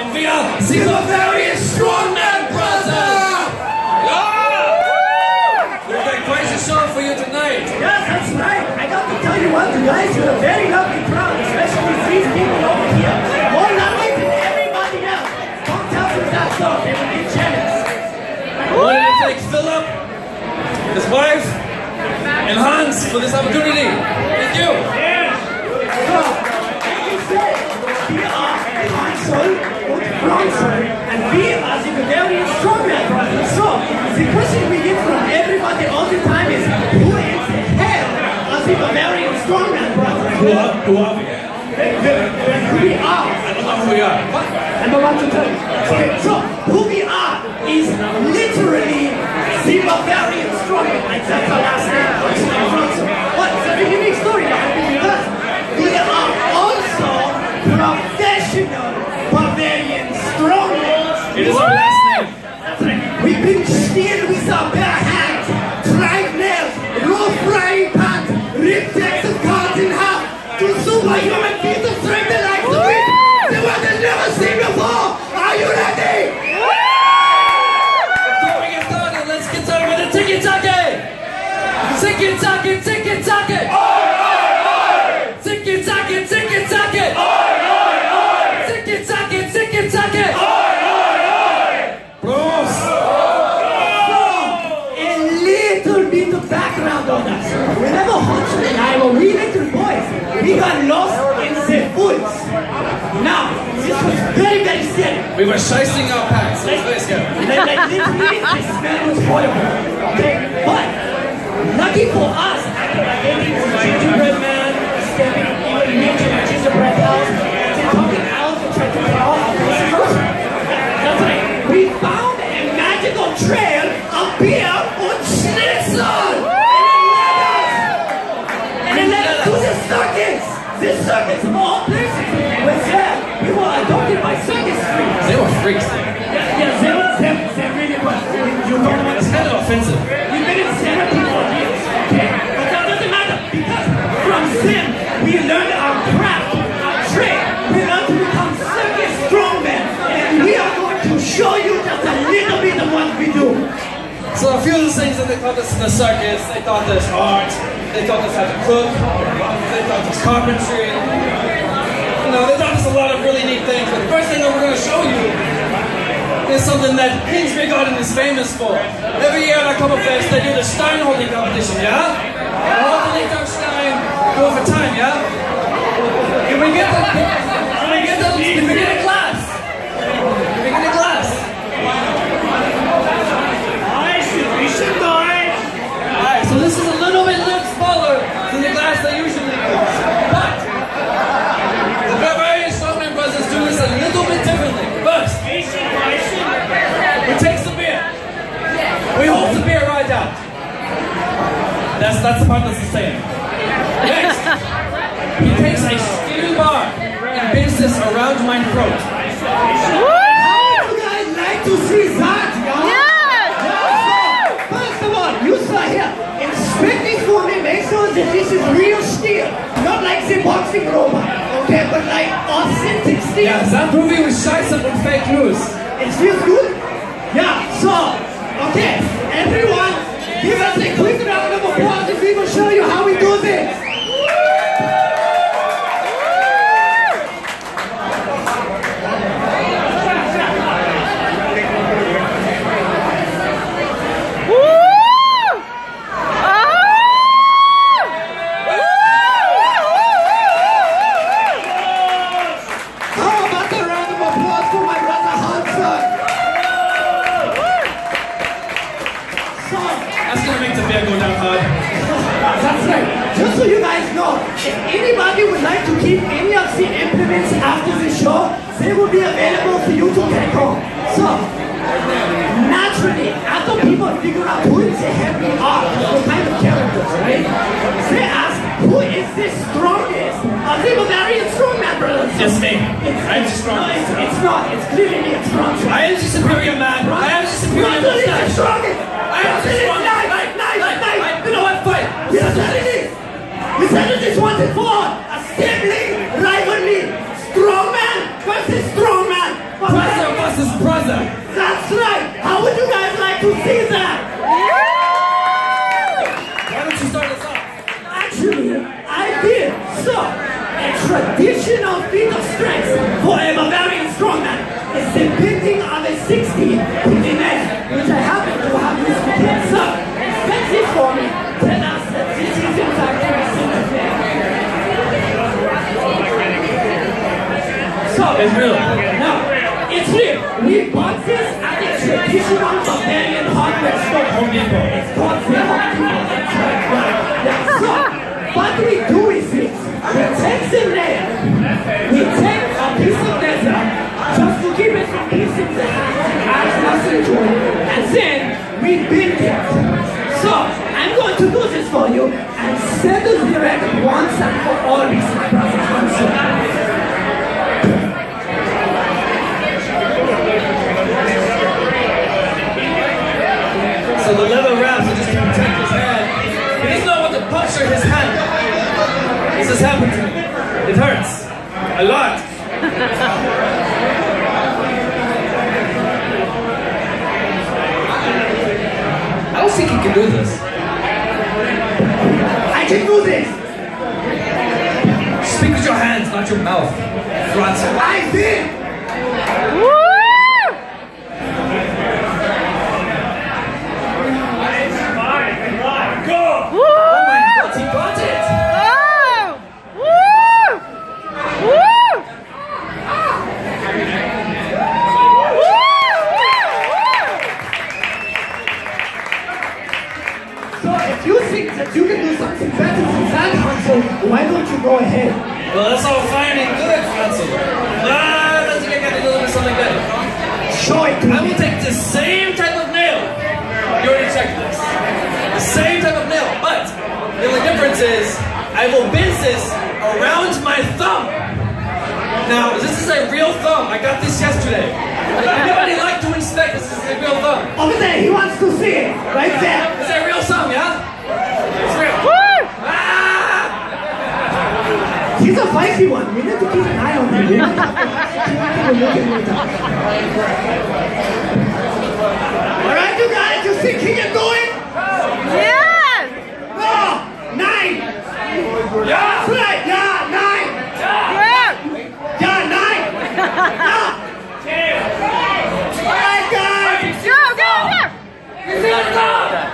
We are the Bavarian Strongman brothers! Yeah! We've got quite a show for you tonight. Yes, that's right. I got to tell you what, you guys, you're a very lovely crowd, especially these people over here. More lovely than everybody else. Don't tell them that stuff, they will be jealous. What do you think, Philip, his wife, and Hans for this opportunity? Thank you. So, like you said, we are Hansel and Fransel, and we are the Bavarian Strongman brothers. So, the question we get from everybody all the time is, who is the head of the Bavarian Strongman brothers? Who are we? Who we are. I don't know who we are. What? I'm about to tell you. Okay, so who we are is literally the Bavarian Strongman. Like that's our last name. What? It's a very unique story because we are also professional Bavarian Strongmen. It is our last name. That's right. We've been stealing with our bare hands, drive nails, raw frying pans, rip decks of cards in half, to superhuman feats of strength and like the wind. The one that's never seen before. Are you ready? Before we get started, let's get started with the tiki-taki! Tiki-taki, tiki-taki! Tiki-taki, tiki-taki! Tiki-taki, tiki-taki! Prost! So, a little bit of background on us. Whenever Hansel and I were wee little boys, we got lost in the woods. Now, this was very, very scary. We were shicing our pants, so it was very scary. Like literally, the smell was horrible. Okay? But, lucky for us, after getting to the gingerbread man, stepping even into the gingerbread house, and then talking owls and trying to crawl off the house. That's right. We found a magical trail of beer and schnitzel! And it led us to the circus! The circus of all places! Was there? We were adopted by circus freaks! They were freaks. Yeah, they really were. You don't know It's kind of offensive. We've been in therapy for years, okay? But that doesn't matter because from them we learned our craft, our trade. We learned to become circus strongmen, and we are going to show you just a little bit of what we do. So a few of the things that they taught us in the circus, they taught us art, they taught us how to cook, they taught us carpentry. You know, they taught us a lot of really neat things. But the first thing that we're going to show you is something that Kings Bierhaus is famous for. Every year at Oktoberfest, they do the Stein holding competition, yeah? And all the lead Stein go for time, yeah? Can we get a glass? Can we get a glass? Alright, so this is a little bit smaller than the glass they usually use. But the Bavarian Strongman brothers do this a little bit differently. First, we take some beer. We hold the beer right out. That's the part that's the same. Next, he takes a steel bar and bends this around my throat. How would you guys like to see that, y'all? First of all, you saw here, inspect this for me, make sure that this is real steel. Not like the boxing robot, okay, but like authentic steel. Ja, Sandprofi with Scheiße und Fake News. It feels good? Yeah, so, okay, everyone, give us a quick round of applause and we will show you how we do this. Just so you guys know, if anybody would like to keep any of the implements after the show, they will be available for you to take home. So, naturally, after people figure out who is the head we are, what kind of characters, right? They ask, who is the strongest of the Bavarian Strongman brothers? It's me. I'm the strongest. No, it's not. It's clearly me. It's Fransel. I am the superior man. I am the superior man. Fransel is the strongest. I am the strongest. Nice. You know what? Fight. We are selling this. We settled this once and for all. A sibling rivalry. Strongman versus strongman. versus brother. That's right! How would you guys like to see that? Why don't you start us off? Actually, I did. So, a traditional feat of strength for a Bavarian strongman is the bending of a 60 in the air, which I happen to have this weekend. So, expensive for me. Tell us that this is in fact a simple thing. So, It's real. no, it's real. We bought this at the traditional Bavarian hardware store. It's called so, what we do is this. We take the nail, we take a piece of leather, just to keep it from piecing the hand as nothing to it, and then we bend it. So, I'm going to do this for you, and settle the record once and for all with my brother Hansel. So the leather wraps are just to protect his hand. He doesn't know what to puncture his hand. This has happened to me. It hurts. A lot. I don't think he can do this. I can do this! Speak with your hands, not your mouth. Fransel. I did! He got it! So if you think that you can do something better than that, Hansel, why don't you go ahead? Well, that's all fine and good, Fransel. I think I got to do something better. Show it to I me. will take the same type of nail. You already checked this. The same type of nail, but the only difference is I will bend this around my thumb. Now, this is a real thumb. I got this yesterday. Everybody like to inspect this. This is a real thumb. Over there, he wants to see it. Right there. It's a real thumb, yeah? It's real. Ah! He's a feisty one. We need to keep an eye on him. Alright, you guys, you think he can do it? Yes! No! 9! Yeah! That's right! Yeah, 9! Yeah! Yeah, 9! Yeah! Alright, guys! Go, go, go! He's gonna go!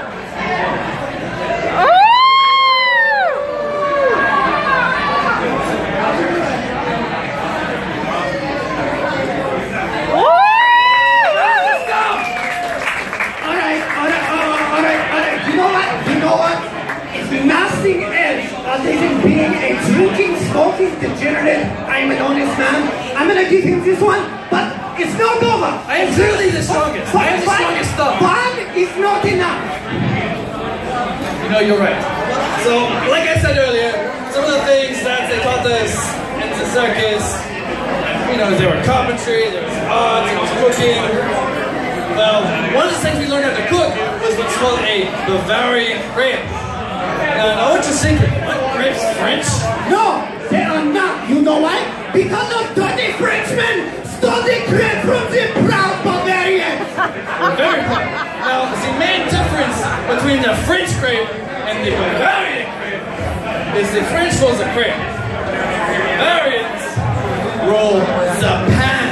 Nothing else other than being a drinking, smoking degenerate. I'm an honest man. I'm gonna give him this one, but it's not over. I am clearly the strongest. I am the strongest thumb. One is not enough. You know, you're right. So, like I said earlier, some of the things that they taught us in the circus, you know, there were carpentry, there was art, there was cooking. Well, one of the things we learned how to cook was what's called a Bavarian crepe. Now, I want your secret. What? Crepes French? No, they are not. You know why? Because of dirty Frenchmen stole the crepe from the proud Bavarians. Very proud. Now, the main difference between the French crepe and the Bavarian crepe is the French rolls a crepe. Bavarians roll the pan.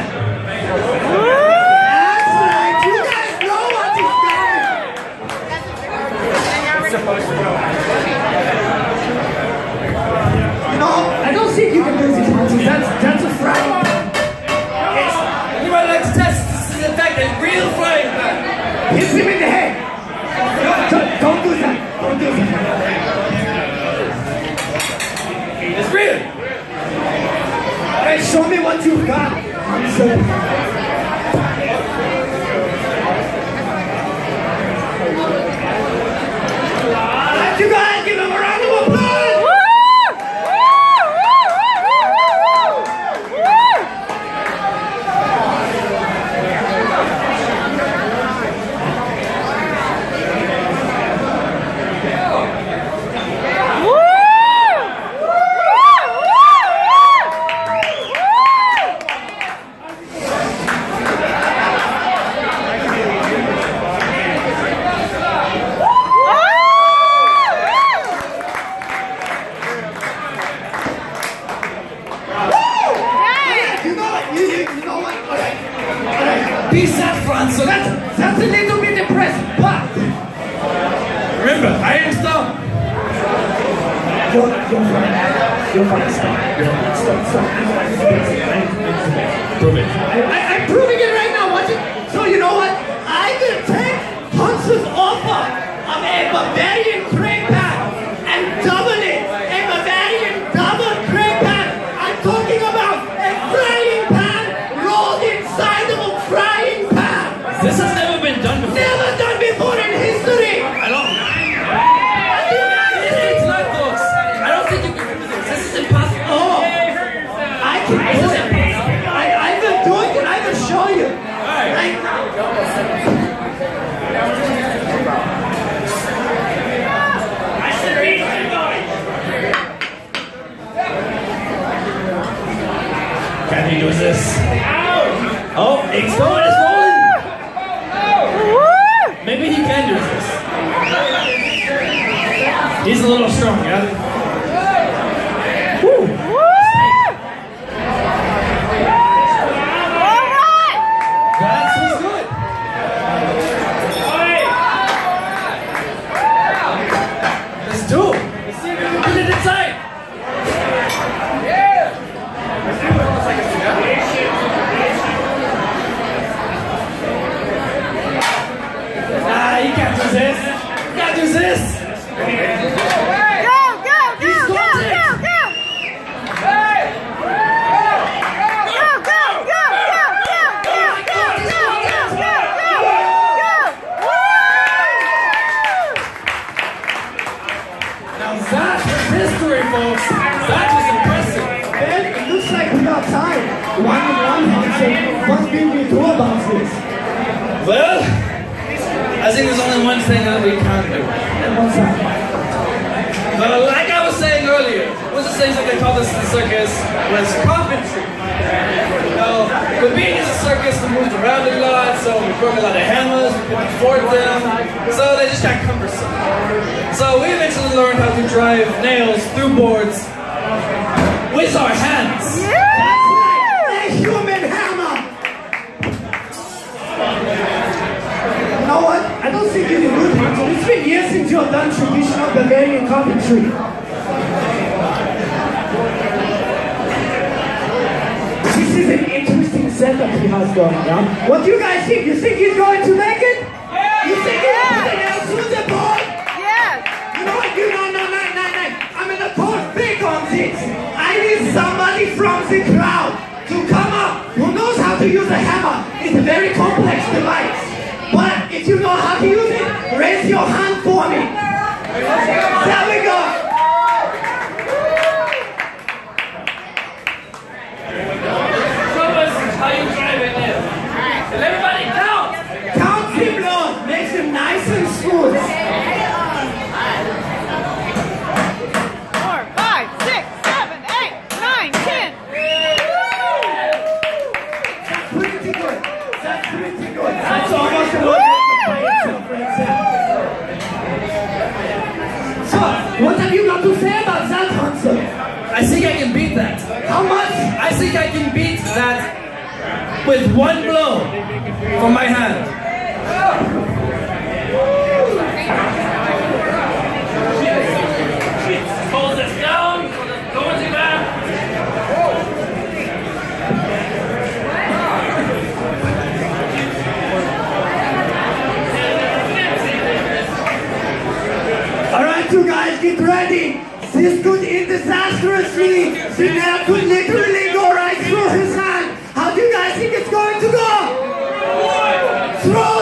That's right. You guys know what is going. No, I don't think you can do this, Hansel. That's a frying pan. Anybody like to test this? Is in fact a real frying pan. Hit him in the head. Don't do that. Don't do that. It's real. Hey, show me what you've got, Hansel. You guys give him a round of applause! you know what? Alright. Be sad, Fransel. That's a little bit depressing, but Remember, I am Stone. you're fine, stop. Stop. Prove it. I'm proving it right now, watch it. So you know what? I will take Hansel's offer of a Bavarian crepe pan and double it. A Bavarian double crepe pan. I'm talking about a frying pan rolled inside of a frying pan. This has never been done before. Never done before in history. I don't. It's not, folks. I don't think you can do this. This is impossible. Oh, I can do it. I will do it and I will show you. Right now. Can he do this? Oh, it's going, it's rolling. Maybe he can do this. He's a little strong, yeah? Woo. That was good. Let's do it. Put it inside. Nah, you can't do this. You can't do this. Folks, that was impressive. Ben, it looks like we got time. One Hansel. What will we do about this? Well, I think there's only one thing that we can't do. And what's that? Well, like I was saying earlier, one of the things that they call this in the circus was carpentry. You know, but being in the circus, we moved around a lot, so we broke a lot of hammers, we couldn't afford them, so they just got cumbersome. So we eventually learned how to drive nails through boards with our hands. That's right, a human hammer. You know what? I don't think you did good, Hansel. It's been years since you have done traditional Bavarian carpentry. This is an interesting setup he has going on. What do you guys think? You think he's going to make it? Yeah. You think he's going to put the nails through the board? You know what? I'm gonna call big on this. I need somebody from the crowd to come up who knows how to use a hammer. It's a very complex device. But if you know how to use it, raise your hand for me. There we go. Show us how you drive a nail. And everybody count! Count the blows. Makes them nice and smooth. 4, 5, 6, 7, 8, 9, 10. That's pretty good. That's pretty good. That's almost a little So, what have you got to say about that, Hansel? I think I can beat that. How much? I think I can beat that with one blow from my hand. Hold this down, go into that. Alright, you guys, get ready. This could end disastrously. The nail could literally go right through his hand. How do you guys think it's going to go? Through